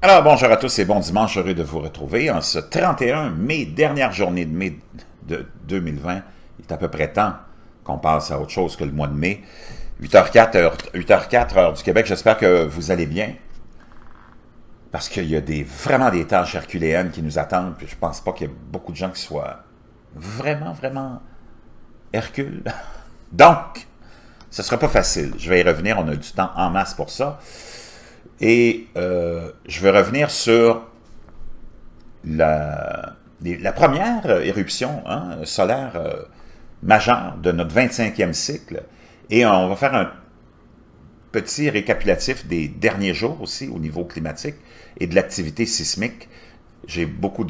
Alors, bonjour à tous et bon dimanche, heureux de vous retrouver en ce 31 mai, dernière journée de mai de 2020. Il est à peu près temps qu'on passe à autre chose que le mois de mai. 8h04, heure du Québec, j'espère que vous allez bien. Parce qu'il y a vraiment des tâches herculéennes qui nous attendent, puis je pense pas qu'il y ait beaucoup de gens qui soient vraiment Hercule. Donc, ce sera pas facile. Je vais y revenir, on a du temps en masse pour ça. Et je vais revenir sur la première éruption solaire majeure de notre 25e cycle. Et on va faire un petit récapitulatif des derniers jours aussi au niveau climatique et de l'activité sismique. J'ai beaucoup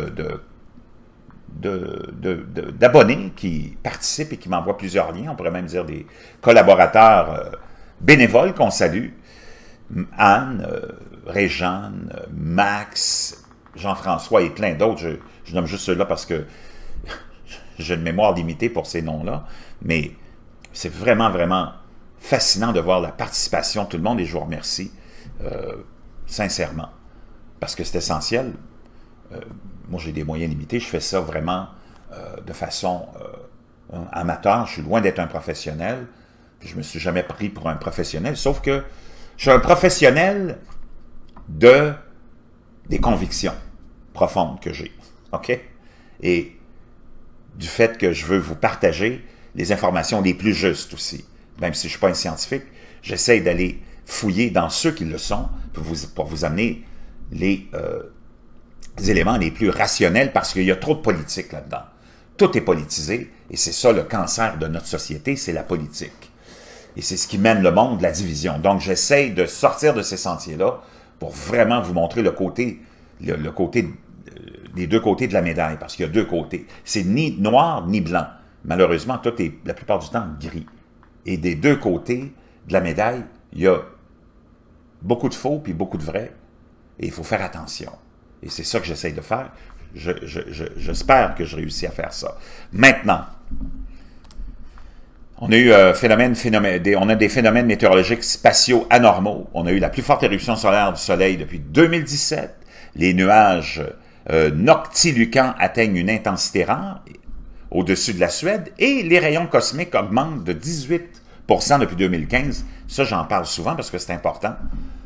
d'abonnés qui participent et qui m'envoient plusieurs liens. On pourrait même dire des collaborateurs bénévoles qu'on salue. Anne, Réjeanne, Max, Jean-François et plein d'autres. Je nomme juste ceux-là parce que j'ai une mémoire limitée pour ces noms-là. Mais c'est vraiment fascinant de voir la participation de tout le monde et je vous remercie sincèrement. Parce que c'est essentiel. Moi, j'ai des moyens limités. Je fais ça vraiment de façon amateur. Je suis loin d'être un professionnel. Je ne me suis jamais pris pour un professionnel. Sauf que je suis un professionnel des convictions profondes que j'ai. OK? Et du fait que je veux vous partager les informations les plus justes aussi. Même si je ne suis pas un scientifique, j'essaie d'aller fouiller dans ceux qui le sont pour vous amener les éléments les plus rationnels parce qu'il y a trop de politique là-dedans. Tout est politisé et c'est ça le cancer de notre société, c'est la politique. Et c'est ce qui mène le monde, la division. Donc, j'essaie de sortir de ces sentiers-là pour vraiment vous montrer le côté les deux côtés de la médaille, parce qu'il y a deux côtés. C'est ni noir ni blanc. Malheureusement, tout est la plupart du temps gris. Et des deux côtés de la médaille, il y a beaucoup de faux puis beaucoup de vrais. Et il faut faire attention. Et c'est ça que j'essaie de faire. J'espère que je réussis à faire ça. Maintenant, on a eu on a des phénomènes météorologiques spatiaux anormaux. On a eu la plus forte éruption solaire du Soleil depuis 2017. Les nuages noctilucans atteignent une intensité rare au-dessus de la Suède et les rayons cosmiques augmentent de 18% depuis 2015. Ça, j'en parle souvent parce que c'est important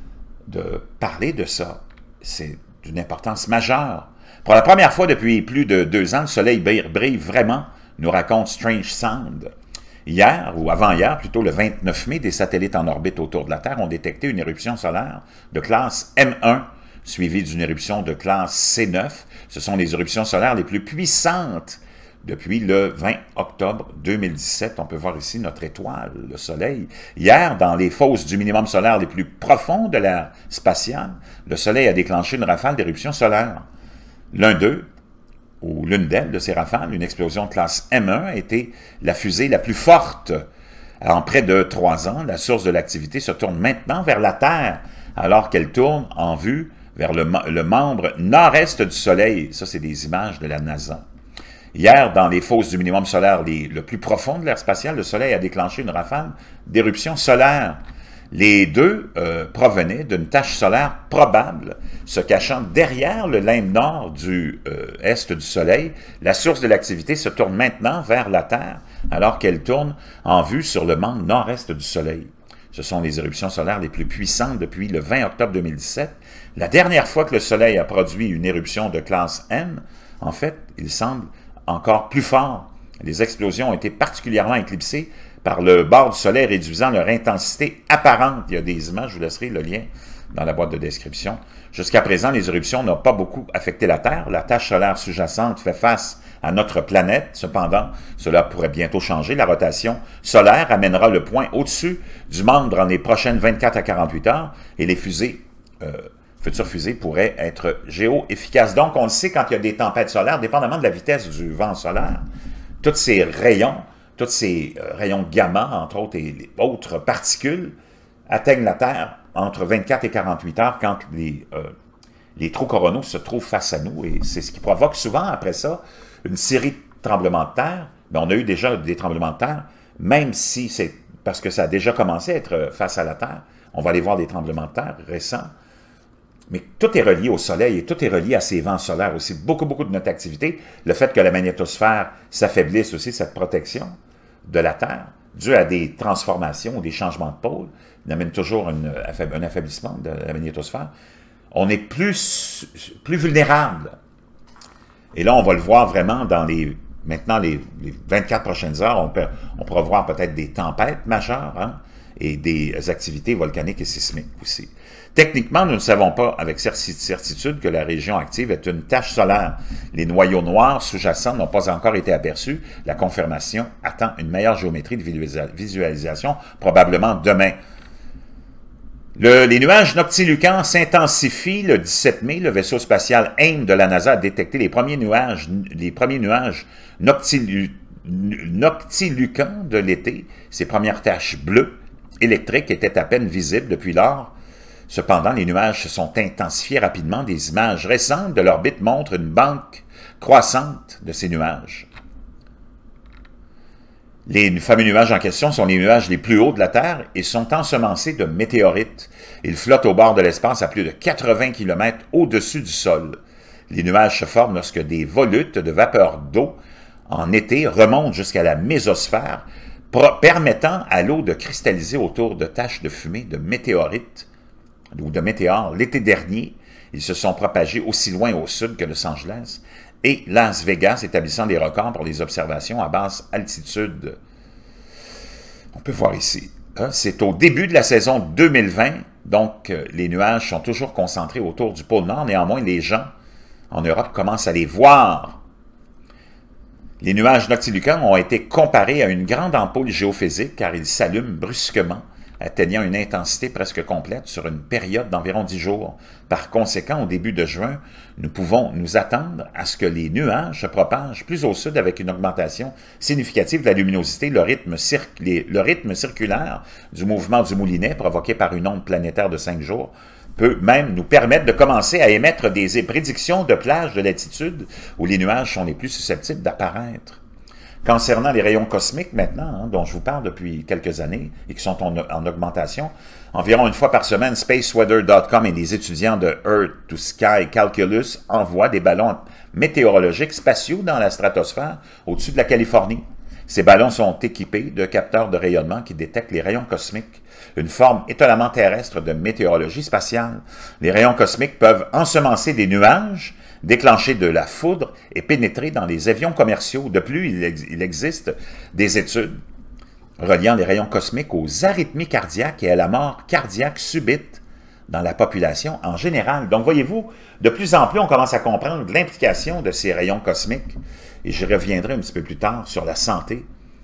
de parler de ça. C'est d'une importance majeure. Pour la première fois depuis plus de 2 ans, le Soleil brille vraiment, nous raconte Strange Sound. Hier, ou avant-hier, plutôt le 29 mai, des satellites en orbite autour de la Terre ont détecté une éruption solaire de classe M1, suivie d'une éruption de classe C9. Ce sont les éruptions solaires les plus puissantes depuis le 20 octobre 2017. On peut voir ici notre étoile, le Soleil. Hier, dans les fosses du minimum solaire les plus profonds de l'ère spatiale, le Soleil a déclenché une rafale d'éruptions solaires. L'un d'eux, ou l'une d'elles, de ces rafales, une explosion de classe M1, a été la fusée la plus forte en près de 3 ans. La source de l'activité se tourne maintenant vers la Terre, alors qu'elle tourne en vue vers le membre nord-est du Soleil. Ça, c'est des images de la NASA. Hier, dans les fosses du minimum solaire le plus profond de l'ère spatiale, le Soleil a déclenché une rafale d'éruptions solaires. Les deux provenaient d'une tache solaire probable, se cachant derrière le limbe nord du est du Soleil. La source de l'activité se tourne maintenant vers la Terre, alors qu'elle tourne en vue sur le membre nord-est du Soleil. Ce sont les éruptions solaires les plus puissantes depuis le 20 octobre 2017. La dernière fois que le Soleil a produit une éruption de classe M, en fait, il semble encore plus fort. Les explosions ont été particulièrement éclipsées par le bord du Soleil réduisant leur intensité apparente. Il y a des images, je vous laisserai le lien dans la boîte de description. Jusqu'à présent, les éruptions n'ont pas beaucoup affecté la Terre. La tache solaire sous-jacente fait face à notre planète. Cependant, cela pourrait bientôt changer. La rotation solaire amènera le point au-dessus du membre dans les prochaines 24 à 48 heures et les futures fusées pourraient être géo-efficaces. Donc, on le sait quand il y a des tempêtes solaires, dépendamment de la vitesse du vent solaire, tous ces rayons gamma, entre autres, et les autres particules, atteignent la Terre entre 24 et 48 heures quand les trous coronaux se trouvent face à nous. Et c'est ce qui provoque souvent, après ça, une série de tremblements de terre. Mais on a eu déjà des tremblements de terre, même si c'est parce que ça a déjà commencé à être face à la Terre. On va aller voir des tremblements de terre récents. Mais tout est relié au Soleil et tout est relié à ces vents solaires aussi. Beaucoup de notre activité, le fait que la magnétosphère s'affaiblisse aussi, cette protection de la Terre, due à des transformations ou des changements de pôle, amène toujours un affaiblissement de la magnétosphère. On est plus vulnérable. Et là, on va le voir vraiment dans maintenant les 24 prochaines heures, on pourra voir peut-être des tempêtes majeures, hein, et des activités volcaniques et sismiques aussi. Techniquement, nous ne savons pas avec certitude que la région active est une tache solaire. Les noyaux noirs sous-jacents n'ont pas encore été aperçus. La confirmation attend une meilleure géométrie de visualisation, probablement demain. Les nuages noctilucans s'intensifient le 17 mai. Le vaisseau spatial AIM de la NASA a détecté les premiers nuages noctilucans de l'été. Ces premières taches bleues électriques étaient à peine visibles depuis lors. Cependant, les nuages se sont intensifiés rapidement. Des images récentes de l'orbite montrent une banque croissante de ces nuages. Les fameux nuages en question sont les nuages les plus hauts de la Terre et sont ensemencés de météorites. Ils flottent au bord de l'espace à plus de 80 km au-dessus du sol. Les nuages se forment lorsque des volutes de vapeur d'eau en été remontent jusqu'à la mésosphère, permettant à l'eau de cristalliser autour de taches de fumée de météorites ou de météores. L'été dernier, ils se sont propagés aussi loin au sud que Los Angeles et Las Vegas, établissant des records pour les observations à basse altitude. On peut voir ici. C'est au début de la saison 2020, donc les nuages sont toujours concentrés autour du pôle Nord. Néanmoins, les gens en Europe commencent à les voir. Les nuages noctilucans ont été comparés à une grande ampoule géophysique car ils s'allument brusquement, atteignant une intensité presque complète sur une période d'environ 10 jours. Par conséquent, au début de juin, nous pouvons nous attendre à ce que les nuages se propagent plus au sud avec une augmentation significative de la luminosité. Le rythme circulaire du mouvement du moulinet provoqué par une onde planétaire de 5 jours peut même nous permettre de commencer à émettre des prédictions de plages de latitude où les nuages sont les plus susceptibles d'apparaître. Concernant les rayons cosmiques maintenant, dont je vous parle depuis quelques années et qui sont en augmentation, environ une fois par semaine, spaceweather.com et les étudiants de Earth to Sky Calculus envoient des ballons météorologiques spatiaux dans la stratosphère au-dessus de la Californie. Ces ballons sont équipés de capteurs de rayonnement qui détectent les rayons cosmiques, une forme étonnamment terrestre de météorologie spatiale. Les rayons cosmiques peuvent ensemencer des nuages, déclencher de la foudre et pénétrer dans les avions commerciaux. De plus, il existe des études reliant les rayons cosmiques aux arythmies cardiaques et à la mort cardiaque subite dans la population en général. Donc, voyez-vous, de plus en plus, on commence à comprendre l'implication de ces rayons cosmiques. Et j'y reviendrai un petit peu plus tard sur la santé.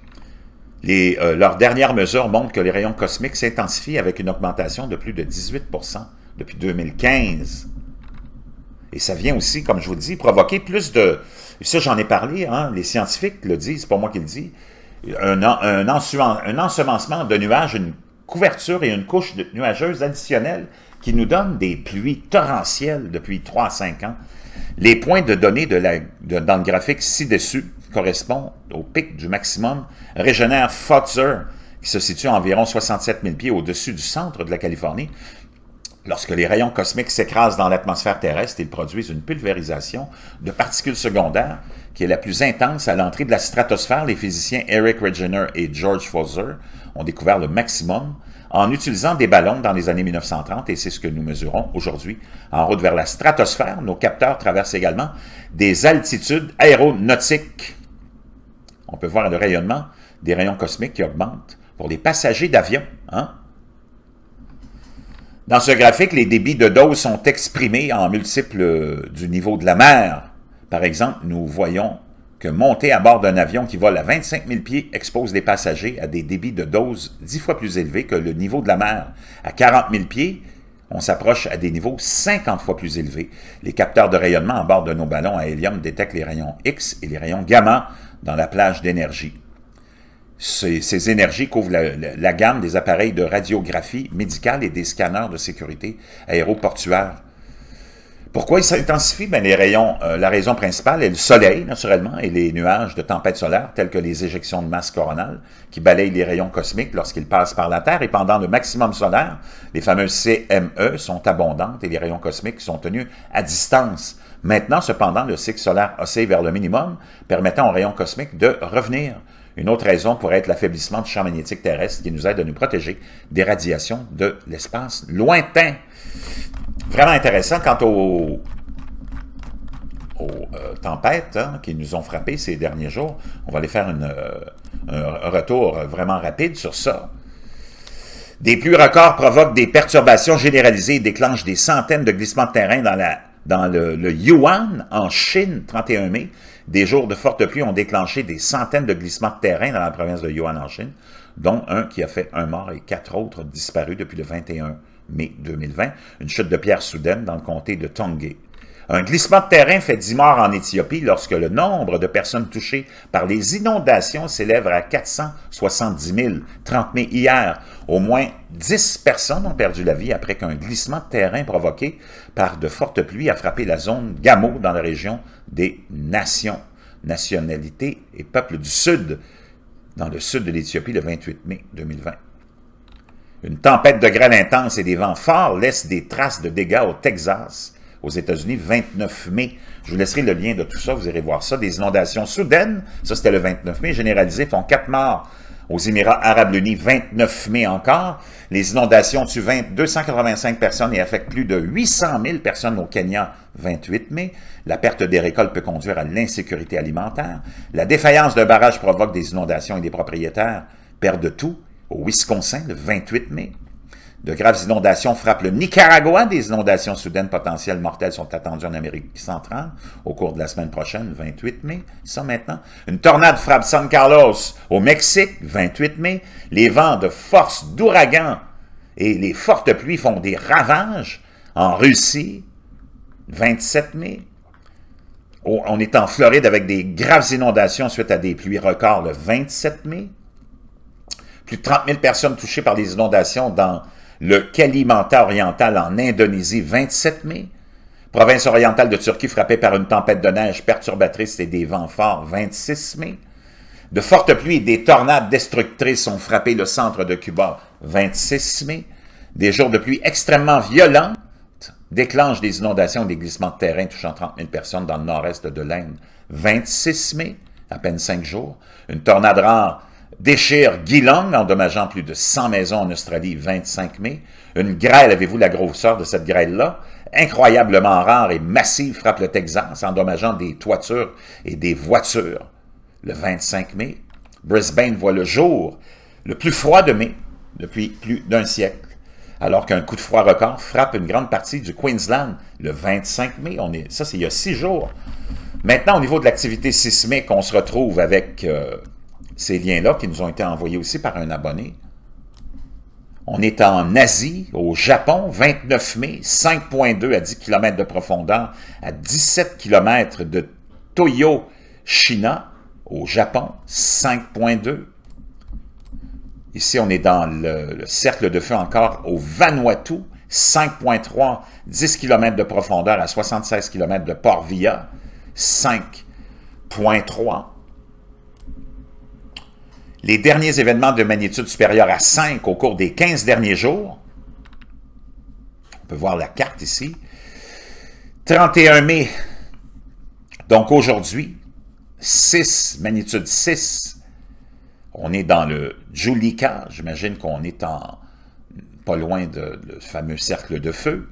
Leurs dernières mesures montrent que les rayons cosmiques s'intensifient avec une augmentation de plus de 18% depuis 2015. Et ça vient aussi, comme je vous le dis, provoquer plus de... Ça, j'en ai parlé, hein, les scientifiques le disent, c'est pas moi qui le dis. Un ensemencement de nuages, une couverture et une couche nuageuse additionnelle qui nous donne des pluies torrentielles depuis 3 à 5 ans. Les points de données dans le graphique ci-dessus correspondent au pic du maximum régionnaire Pfotzer, qui se situe à environ 67 000 pieds au-dessus du centre de la Californie. Lorsque les rayons cosmiques s'écrasent dans l'atmosphère terrestre, ils produisent une pulvérisation de particules secondaires qui est la plus intense à l'entrée de la stratosphère. Les physiciens Eric Regener et George Pfotzer ont découvert le maximum en utilisant des ballons dans les années 1930, et c'est ce que nous mesurons aujourd'hui. En route vers la stratosphère, nos capteurs traversent également des altitudes aéronautiques. On peut voir le rayonnement des rayons cosmiques qui augmentent pour les passagers d'avion, hein? Dans ce graphique, les débits de dose sont exprimés en multiples du niveau de la mer. Par exemple, nous voyons que monter à bord d'un avion qui vole à 25 000 pieds expose les passagers à des débits de dose 10 fois plus élevés que le niveau de la mer. À 40 000 pieds, on s'approche à des niveaux 50 fois plus élevés. Les capteurs de rayonnement à bord de nos ballons à hélium détectent les rayons X et les rayons gamma dans la plage d'énergie. Ces énergies couvrent la gamme des appareils de radiographie médicale et des scanners de sécurité aéroportuaire. Pourquoi il s'intensifie? Ben, les rayons, la raison principale est le soleil, naturellement, et les nuages de tempête solaire, tels que les éjections de masse coronale, qui balayent les rayons cosmiques lorsqu'ils passent par la Terre. Et pendant le maximum solaire, les fameuses CME sont abondantes et les rayons cosmiques sont tenus à distance. Maintenant, cependant, le cycle solaire oscille vers le minimum, permettant aux rayons cosmiques de revenir. Une autre raison pourrait être l'affaiblissement du champ magnétique terrestre qui nous aide à nous protéger des radiations de l'espace lointain. Vraiment intéressant quant aux tempêtes qui nous ont frappés ces derniers jours. On va aller faire un retour vraiment rapide sur ça. Des pluies records provoquent des perturbations généralisées et déclenchent des centaines de glissements de terrain dans le Yunnan, en Chine, 31 mai. Des jours de fortes pluies ont déclenché des centaines de glissements de terrain dans la province de Yunnan, en Chine, dont un qui a fait un mort et 4 autres disparus depuis le 21 mai 2020. Une chute de pierre soudaine dans le comté de Tongé. Un glissement de terrain fait 10 morts en Éthiopie lorsque le nombre de personnes touchées par les inondations s'élève à 470 000, 30 mai hier. Au moins 10 personnes ont perdu la vie après qu'un glissement de terrain provoqué par de fortes pluies a frappé la zone Gamo dans la région des Nations, nationalités et peuples du Sud, dans le sud de l'Éthiopie le 28 mai 2020. Une tempête de grêle intense et des vents forts laissent des traces de dégâts au Texas, aux États-Unis, 29 mai. Je vous laisserai le lien de tout ça, vous irez voir ça. Des inondations soudaines, ça c'était le 29 mai, généralisées, font 4 morts. Aux Émirats arabes unis, 29 mai encore. Les inondations tuent 285 personnes et affectent plus de 800 000 personnes au Kenya, 28 mai. La perte des récoltes peut conduire à l'insécurité alimentaire. La défaillance d'un barrage provoque des inondations et des propriétaires perdent tout. Au Wisconsin, le 28 mai. De graves inondations frappent le Nicaragua. Des inondations soudaines potentielles mortelles sont attendues en Amérique centrale au cours de la semaine prochaine, 28 mai. Ça maintenant. Une tornade frappe San Carlos au Mexique, 28 mai. Les vents de force d'ouragan et les fortes pluies font des ravages en Russie, 27 mai. On est en Floride avec des graves inondations suite à des pluies records le 27 mai. Plus de 30 000 personnes touchées par les inondations dans le Kalimantan oriental en Indonésie, 27 mai. Province orientale de Turquie frappée par une tempête de neige perturbatrice et des vents forts, 26 mai. De fortes pluies et des tornades destructrices ont frappé le centre de Cuba, 26 mai. Des jours de pluie extrêmement violents déclenchent des inondations et des glissements de terrain touchant 30 000 personnes dans le nord-est de l'Inde, 26 mai, à peine 5 jours. Une tornade rare déchire Geelong, endommageant plus de 100 maisons en Australie, 25 mai. Une grêle, avez-vous la grosseur de cette grêle-là? Incroyablement rare et massive frappe le Texas, endommageant des toitures et des voitures, le 25 mai. Brisbane voit le jour le plus froid de mai depuis plus d'un siècle, alors qu'un coup de froid record frappe une grande partie du Queensland, le 25 mai. Ça, c'est il y a 6 jours. Maintenant, au niveau de l'activité sismique, on se retrouve avec ces liens-là qui nous ont été envoyés aussi par un abonné. On est en Asie, au Japon, 29 mai, 5,2 à 10 km de profondeur, à 17 km de Toyoshima, au Japon, 5,2. Ici, on est dans le cercle de feu encore au Vanuatu, 5,3, 10 km de profondeur à 76 km de Port-Vila, 5,3. Les derniers événements de magnitude supérieure à 5 au cours des 15 derniers jours, on peut voir la carte ici, 31 mai, donc aujourd'hui, 6, magnitude 6, on est dans le Julika, j'imagine qu'on est pas loin le fameux cercle de feu.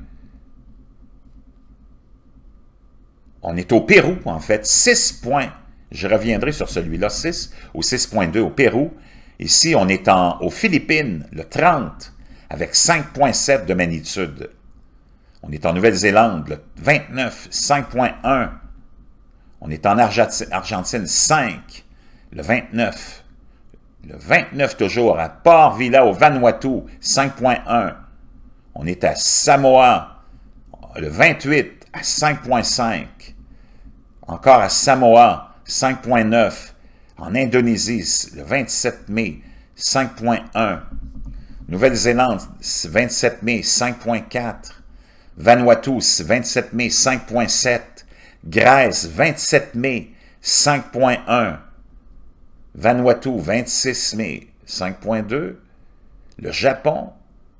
On est au Pérou, en fait, 6 points. Je reviendrai sur celui-là, 6 ou 6,2 au Pérou. Ici, on est aux Philippines, le 30, avec 5,7 de magnitude. On est en Nouvelle-Zélande, le 29, 5,1. On est en Argentine, 5, le 29. Le 29 toujours, à Port-Vila, au Vanuatu, 5,1. On est à Samoa, le 28, à 5,5. Encore à Samoa, 5,9. En Indonésie, le 27 mai, 5,1. Nouvelle-Zélande, 27 mai, 5,4. Vanuatu, 27 mai, 5,7. Grèce, 27 mai, 5,1. Vanuatu, 26 mai, 5,2. Le Japon,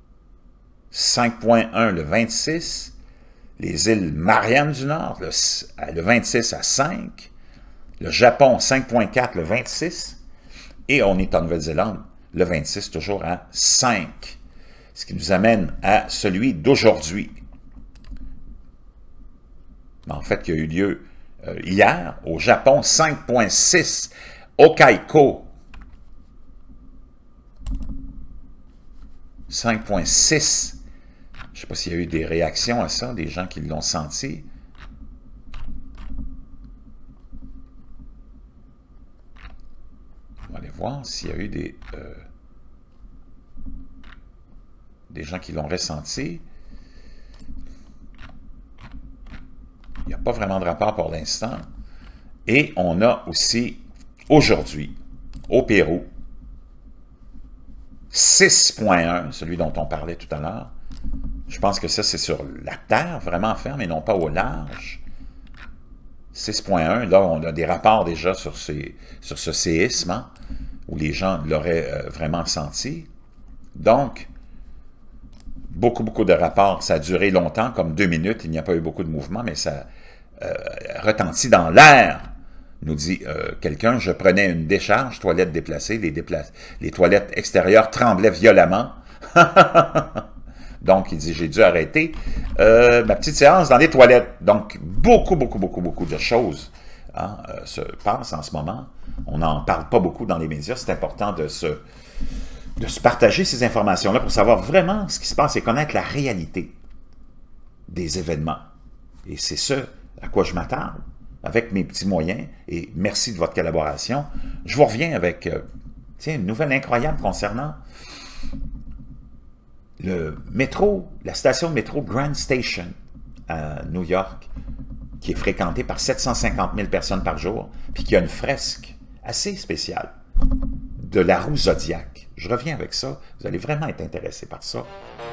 5,1 le 26. Les îles Mariannes du Nord, le 26 à 5. Le Japon, 5,4 le 26. Et on est en Nouvelle-Zélande, le 26, toujours à 5. Ce qui nous amène à celui d'aujourd'hui. En fait, qui a eu lieu hier, au Japon, 5,6. Hokkaido, 5,6. Je ne sais pas s'il y a eu des réactions à ça, des gens qui l'ont senti. On va aller voir s'il y a eu des gens qui l'ont ressenti. Il n'y a pas vraiment de rapport pour l'instant. Et on a aussi, aujourd'hui, au Pérou, 6,1, celui dont on parlait tout à l'heure. Je pense que ça, c'est sur la terre, vraiment ferme, et non pas au large. 6,1, là, on a des rapports déjà sur ce séisme, hein, où les gens l'auraient vraiment senti. Donc, beaucoup de rapports. Ça a duré longtemps, comme 2 minutes. Il n'y a pas eu beaucoup de mouvement, mais ça retentit dans l'air. Nous dit quelqu'un, je prenais une décharge, toilette déplacée, les toilettes extérieures tremblaient violemment. Donc, il dit, j'ai dû arrêter ma petite séance dans les toilettes. Donc, beaucoup de choses hein, se passent en ce moment. On n'en parle pas beaucoup dans les médias. C'est important de se partager ces informations-là pour savoir vraiment ce qui se passe et connaître la réalité des événements. Et c'est ce à quoi je m'attarde avec mes petits moyens. Et merci de votre collaboration. Je vous reviens avec une nouvelle incroyable concernant le métro, la station de métro Grand Station à New York, qui est fréquentée par 750 000 personnes par jour, puis qui a une fresque assez spéciale de la roue Zodiac. Je reviens avec ça. Vous allez vraiment être intéressé par ça.